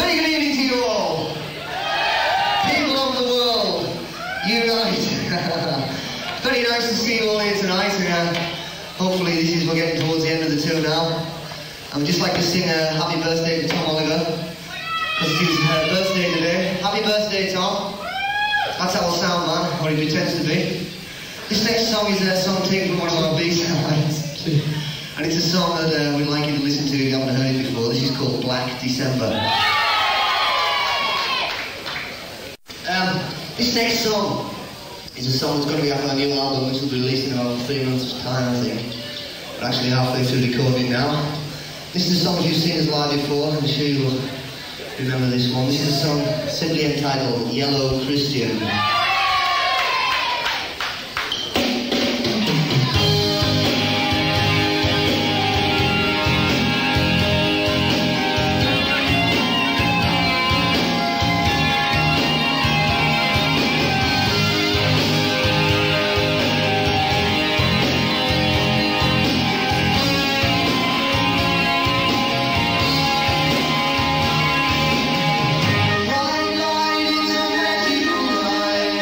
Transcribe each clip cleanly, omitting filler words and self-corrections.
Very good evening to you all. People of the world, unite. Very nice to see you all here tonight, and hopefully we're getting towards the end of the tour now. I would just like to sing a happy birthday to Tom Oliver, because it's his birthday today. Happy birthday, Tom. That's our sound man, or he pretends to be. This next song is a song taken from one of our B-sides. And it's a song that we'd like you to listen to if you haven't heard it before. This is called Black December. This next song is a song that's going to be off our new album, which will be released in about 3 months' time, I think. We're actually halfway through recording now. This is a song you've seen us live before, I'm sure you'll remember this one. This is a song simply entitled Yellow Christian. Light, light, it's a magical light.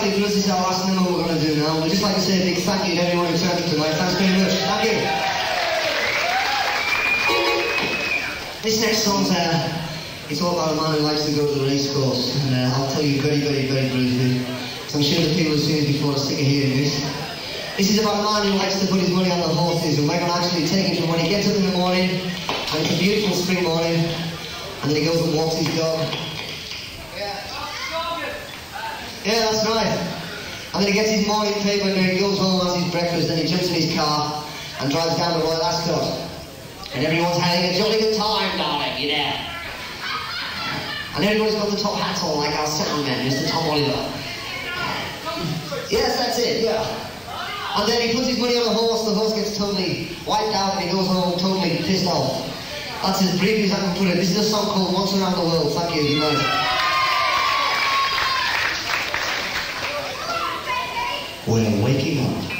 unfortunately for us, this is our last number we're going to do now. We'd just like to say a big thank you to everyone who turned up tonight. Thanks very much. Thank you. This next song's it's all about a man who likes to go to the race course, and I'll tell you very, very, very briefly. So I'm sure the people who've seen it before are sick of hearing this. This is about a man who likes to put his money on the horses, and we're going to actually take it from when he gets up in the morning, and it's a beautiful spring morning, and then he goes and walks his dog. Yeah, that's right. And then he gets his morning paper, and then he goes home, has his breakfast, then he jumps in his car and drives down to Royal Ascot. And everyone's having a jolly good time, darling, you know. And everyone's got the top hats on, like our sound man, Mr. Tom Oliver. Yes, that's it, yeah. And then he puts his money on the horse gets totally wiped out, and he goes home totally pissed off. That's as brief as I can put it. This is a song called Once Around the World. Thank you, good night. We're waking up.